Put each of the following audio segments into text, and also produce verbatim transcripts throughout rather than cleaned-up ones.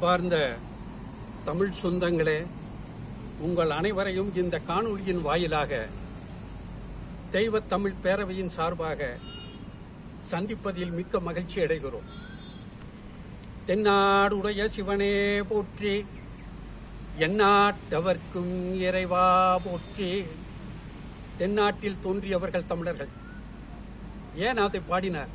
அன்பார்ந்த தமிழ் சொந்தங்களே, உங்கள் அனைவரையும் இந்த காணொளியின் வாயிலாக தெய்வ தமிழ் பேரவையின் சார்பாக சந்திப்பதில் மிக்க மகிழ்ச்சி அடைகிறோம். தென்னாடுடைய சிவனே போற்றி, எந்நாட்டவர்க்கும் இறைவா போற்றி. தென்னாட்டில் தோன்றியவர்கள் தமிழர்கள். ஏன் அதை பாடினார்?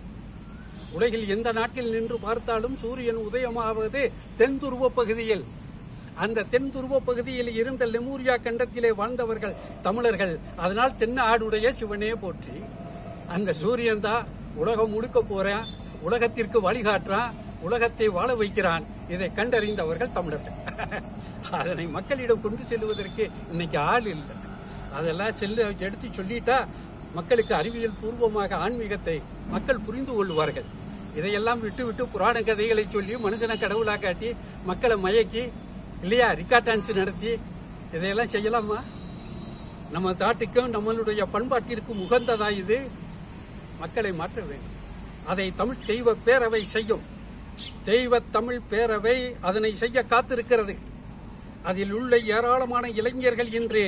உலகில் எந்த நாட்டில் நின்று பார்த்தாலும் சூரியன் உதயமாவது தென் துருவ பகுதியில். அந்த தென் துருவ பகுதியில் இருந்த லெமூரியா கண்டத்திலே வாழ்ந்தவர்கள் தமிழர்கள். அதனால் தென்னாடுடைய சிவனே போற்றி. அந்த சூரியன் தான் உலகம் முழுக்க போறான், உலகத்திற்கு வழிகாட்டுறான், உலகத்தை வாழ வைக்கிறான். இதை கண்டறிந்தவர்கள் தமிழர்கள். அதனை மக்களிடம் கொண்டு செல்வதற்கு இன்னைக்கு ஆள் இல்லை. அதெல்லாம் செல்ல எடுத்து சொல்லிட்டா மக்களுக்கு அறிவியல் பூர்வமாக ஆன்மீகத்தை மக்கள் புரிந்து கொள்வார்கள். இதையெல்லாம் விட்டு விட்டு புராண கதைகளை சொல்லி மனுஷனை கடவுளா காட்டி மக்களை மயக்கி இல்லையா ரிக்கா டான்ஸ் நடத்தி இதையெல்லாம் செய்யலாமா? நம்ம நாட்டுக்கும் நம்மளுடைய பண்பாட்டிற்கும் உகந்ததா இது? மக்களை மாற்ற வேண்டும். அதை தமிழ் தெய்வ பேரவை செய்யும். தெய்வ தமிழ் பேரவை அதனை செய்ய காத்திருக்கிறது. அதில் உள்ள ஏராளமான இளைஞர்கள் இன்று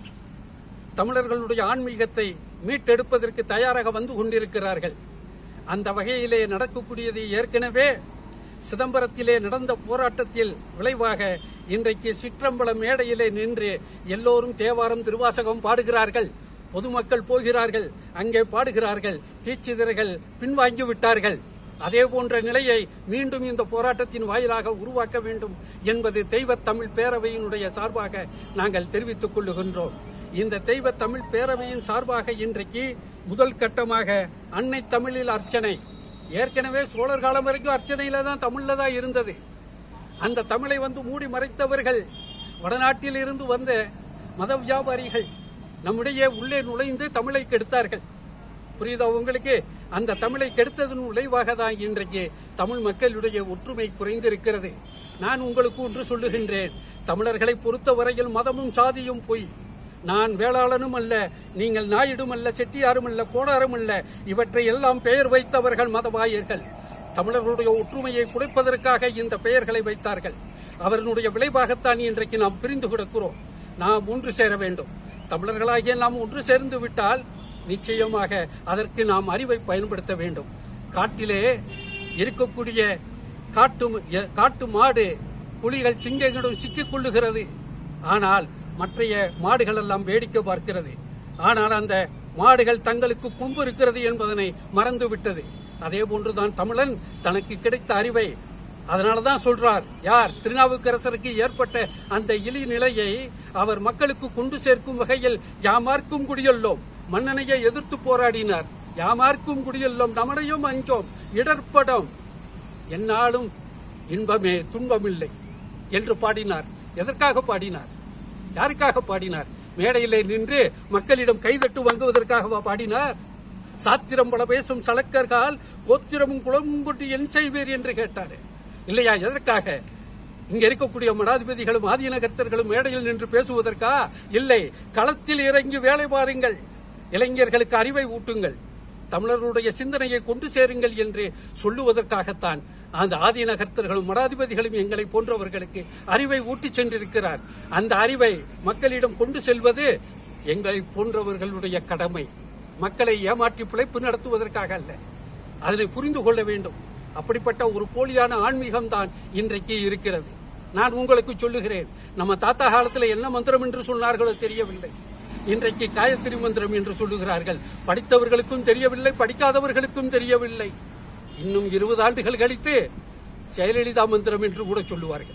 தமிழர்களுடைய ஆன்மீகத்தை மீட்டெடுப்பதற்கு தயாராக வந்து கொண்டிருக்கிறார்கள். அந்த வகையிலே நடக்கக்கூடியது ஏற்கனவே சிதம்பரத்திலே நடந்த போராட்டத்தில் விளைவாக இன்றைக்கு சிற்றம்பலம் மேடையிலே நின்று எல்லோரும் தேவாரம் திருவாசகம் பாடுகிறார்கள். பொதுமக்கள் போகிறார்கள், அங்கே பாடுகிறார்கள். தீட்சிதர்கள் பின்வாங்கி விட்டார்கள். அதே போன்ற நிலையை மீண்டும் இந்த போராட்டத்தின் வாயிலாக உருவாக்க வேண்டும் என்பது தெய்வ தமிழ் பேரவையினுடைய சார்பாக நாங்கள் தெரிவித்துக் கொள்ளுகின்றோம். இந்த தெய்வ தமிழ் பேரவையின் சார்பாக இன்றைக்கு முதல் கட்டமாக அன்னை தமிழில் அர்ச்சனை. ஏற்கனவே சோழர் காலம் வரைக்கும் அர்ச்சனையில தான் தமிழ்ல தான் இருந்தது. அந்த தமிழை வந்து மூடி மறைத்தவர்கள் வடநாட்டில் இருந்து வந்த மத வியாபாரிகள் நம்முடைய உள்ளே நுழைந்து தமிழை கெடுத்தார்கள். புரியுதா உங்களுக்கு? அந்த தமிழை கெடுத்ததன் விளைவாக தான் இன்றைக்கு தமிழ் மக்களுடைய ஒற்றுமை குறைந்திருக்கிறது. நான் உங்களுக்கு ஒன்று சொல்லுகின்றேன். தமிழர்களை பொறுத்தவரையில் மதமும் சாதியும் பொய். நான் வேளாளனும் அல்ல, நீங்கள் நாயுடும் அல்ல, செட்டியாரும் அல்ல, கோடாரும் அல்ல. இவற்றை எல்லாம் பெயர் வைத்தவர்கள் மதவாயர்கள். தமிழர்களுடைய ஒற்றுமையை குறைப்பதற்காக இந்த பெயர்களை வைத்தார்கள். அவர்களுடைய விளைவாகத்தான் இன்றைக்கு நாம் பிரிந்து கிடக்கிறோம். நாம் ஒன்று சேர வேண்டும். தமிழர்களாகிய நாம் ஒன்று சேர்ந்து விட்டால் நிச்சயமாக அதற்கு நாம் அறிவை பயன்படுத்த வேண்டும். காட்டிலே இருக்கக்கூடிய காட்டு காட்டு மாடு புலிகள் சிங்கங்களும் சிக்கிக் கொள்ளுகிறது. ஆனால் மற்றைய மாடுகள் எல்லாம் வேடிக்கை பார்க்கிறது. ஆனால் அந்த மாடுகள் தங்களுக்கு கொம்பு இருக்கிறது என்பதனை மறந்துவிட்டது. அதே போன்றுதான் தமிழன் தனக்கு கிடைத்த அறிவை அதனாலதான் சொல்றார். யார்? திருநாவுக்கரசருக்கு ஏற்பட்ட அந்த இழி நிலையை அவர் மக்களுக்கு கொண்டு சேர்க்கும் வகையில் யாமார்க்கும் குடியல்லோம், மன்னனையை எதிர்த்து போராடினார். யாமார்க்கும் குடியல்லோம், நம்மளையும் அஞ்சோம், இடர்படம், என்னாலும் இன்பமே துன்பமில்லை என்று பாடினார். எதற்காக பாடினார்? யாருக்காக பாடினார்? மேடையிலே நின்று மக்களிடம் கைதட்டு வாங்குவதற்காகவா பாடினார்? சாத்திரம் பல பேசும் சலக்கர்கள் கோத்திரமும் குளமும் கொண்டு என் செய்வீர் என்று கேட்டார் இல்லையா? எதற்காக? இங்க இருக்கக்கூடிய மடாதிபதிகளும் ஆதீனகர்த்தர்களும் மேடையில் நின்று பேசுவதற்கா? இல்லை. களத்தில் இறங்கி வேலை பாருங்கள், இளைஞர்களுக்கு அறிவை ஊட்டுங்கள், தமிழர்களுடைய சிந்தனையை கொண்டு சேருங்கள் என்று சொல்லுவதற்காகத்தான் அந்த ஆதீனகர்த்தர்களும் மடாதிபதிகளும் எங்களை போன்றவர்களுக்கு அறிவை ஊட்டி சென்றிருக்கிறார். அந்த அறிவை மக்களிடம் கொண்டு செல்வது எங்களை போன்றவர்களுடைய கடமை. மக்களை ஏமாற்றி பிழைப்பு நடத்துவதற்காக அல்ல. அதனை புரிந்து கொள்ள வேண்டும். அப்படிப்பட்ட ஒரு போலியான ஆன்மீகம் தான் இன்றைக்கு இருக்கிறது. நான் உங்களுக்கு சொல்லுகிறேன், நம்ம தாத்தா காலத்தில் என்ன மந்திரம் என்று சொன்னார்களோ தெரியவில்லை. இன்றைக்கு காயத்ரி மந்திரம் என்று சொல்லுகிறார்கள். படித்தவர்களுக்கும் தெரியவில்லை, படிக்காதவர்களுக்கும் தெரியவில்லை. இன்னும் இருபது ஆண்டுகள் கழித்து ஜெயலலிதா மந்திரம் என்று கூட சொல்லுவார்கள்.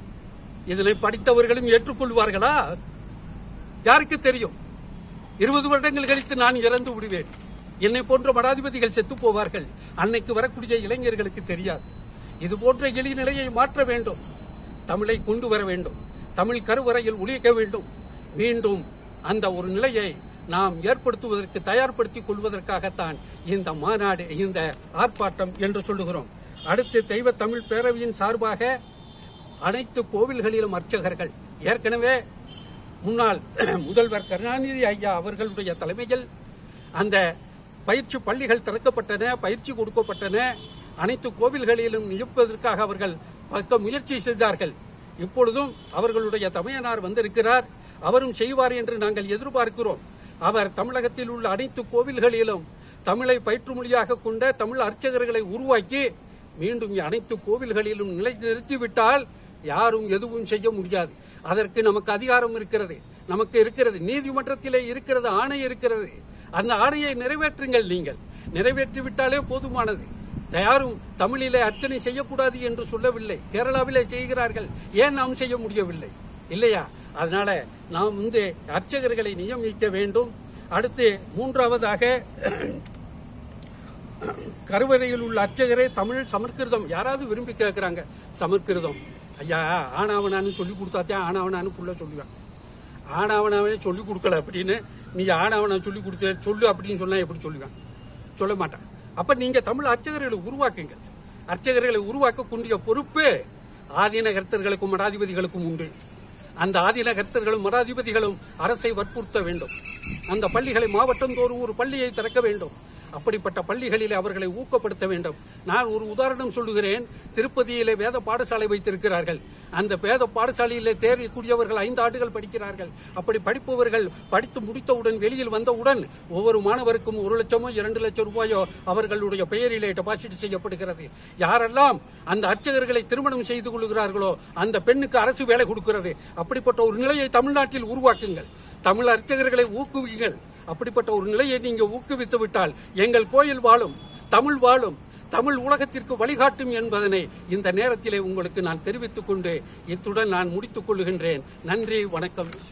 இதனை படித்தவர்களும் ஏற்றுக்கொள்வார்களா? யாருக்கு தெரியும்? இருபது வருடங்கள் கழித்து நான் இறந்து விடுவேன். என்னை போன்ற மடாதிபதிகள் செத்து போவார்கள். அன்னைக்கு வரக்கூடிய இளைஞர்களுக்கு தெரியாது. இது போன்ற எளிய நிலையை மாற்ற வேண்டும். தமிழை கொண்டு வர வேண்டும். தமிழ் கருவறையில் ஒழிக்க வேண்டும். மீண்டும் அந்த ஒரு நிலையை நாம் ஏற்படுத்துவதற்கு தயார்படுத்திக் கொள்வதற்காகத்தான் இந்த மாநாடு, இந்த ஆர்ப்பாட்டம் என்று சொல்லுகிறோம். அடுத்து தெய்வ தமிழ் பேரவையின் சார்பாக அனைத்து கோவில்களிலும் அர்ச்சகர்கள், ஏற்கனவே முன்னாள் முதல்வர் கருணாநிதி ஐயா அவர்களுடைய தலைமையில் அந்த பயிற்சி பள்ளிகள் திறக்கப்பட்டன, பயிற்சி கொடுக்கப்பட்டன. அனைத்து கோவில்களிலும் நியமிப்பதற்காக அவர்கள் பக்க முயற்சி செய்தார்கள். இப்பொழுதும் அவர்களுடைய தமையனார் வந்திருக்கிறார். அவரும் செய்வார் என்று நாங்கள் எதிர்பார்க்கிறோம். அவர் தமிழகத்தில் உள்ள அனைத்து கோவில்களிலும் தமிழை பயிற்று மொழியாக கொண்ட தமிழ் அர்ச்சகர்களை உருவாக்கி மீண்டும் அனைத்து கோவில்களிலும் நிலை நிறுத்திவிட்டால் யாரும் எதுவும் செய்ய முடியாது. அதற்கு நமக்கு அதிகாரம் இருக்கிறது, நமக்கு இருக்கிறது, நீதிமன்றத்திலே இருக்கிறது, ஆணை இருக்கிறது. அந்த ஆணையை நிறைவேற்றுங்கள். நீங்கள் நிறைவேற்றிவிட்டாலே போதுமானது. யாரும் தமிழிலே அர்ச்சனை செய்யக்கூடாது என்று சொல்லவில்லை. கேரளாவிலே செய்கிறார்கள், ஏன் நாம் செய்ய முடியவில்லை? இல்லையா? அதனால நாம் வந்து அர்ச்சகர்களை நியமிக்க வேண்டும். அடுத்து மூன்றாவதாக கருவறையில் உள்ள அர்ச்சகரே தமிழ் சமஸ்கிருதம் யாராவது விரும்பி கேட்கிறாங்க. சமஸ்கிருதம் ஐயா ஆனாவனான்னு சொல்லி கொடுத்தாத்தான் ஆனாவனான்னு புள்ள சொல்லுவேன். ஆனாவனாவே சொல்லி கொடுக்கல அப்படின்னு நீ ஆனாவனா சொல்லி கொடுத்த சொல்லு அப்படின்னு சொன்னா எப்படி சொல்லுவேன்? சொல்ல மாட்டேன். அப்ப நீங்க தமிழ் அர்ச்சகர்களை உருவாக்குங்க. அர்ச்சகர்களை உருவாக்கக்கூடிய பொறுப்பு ஆதீன கர்த்தர்களுக்கும் மடாதிபதிகளுக்கும் உண்டு. அந்த ஆதீன கர்த்தர்களும் மடாதிபதிகளும் அரசை வற்புறுத்த வேண்டும். அந்த பள்ளிகளை மாவட்டந்தோறும் ஒரு பள்ளியை திறக்க வேண்டும். அப்படிப்பட்ட பள்ளிகளிலே அவர்களை ஊக்கப்படுத்த வேண்டும். நான் ஒரு உதாரணம் சொல்லுகிறேன். திருப்பதியிலே வேத பாடசாலை வைத்திருக்கிறார்கள். அந்த வேத பாடசாலையிலே தேர்யக்கூடியவர்கள் ஐந்து ஆண்டுகள் படிக்கிறார்கள். அப்படி படிப்பவர்கள் படித்து முடித்தவுடன் வெளியில் வந்தவுடன் ஒவ்வொரு மாணவருக்கும் ஒரு லட்சமோ இரண்டு லட்சம் ரூபாயோ அவர்களுடைய பெயரிலே டெபாசிட் செய்யப்படுகிறது. யாரெல்லாம் அந்த அர்ச்சகர்களை திருமணம் செய்து கொள்கிறார்களோ அந்த பெண்ணுக்கு அரசு வேலை கொடுக்கிறது. அப்படிப்பட்ட ஒரு நிலையை தமிழ்நாட்டில் உருவாக்குங்கள். தமிழ் அர்ச்சகர்களை ஊக்குவிங்கள். அப்படிப்பட்ட ஒரு நிலையை நீங்க ஊக்குவித்து விட்டால் எங்கள் கோயில் வாழும், தமிழ் வாழும், தமிழ் உலகத்திற்கு வழிகாட்டும் என்பதனை இந்த நேரத்திலே உங்களுக்கு நான் தெரிவித்துக் கொண்டு இத்துடன் நான் முடித்துக் கொள்கின்றேன். நன்றி, வணக்கம்.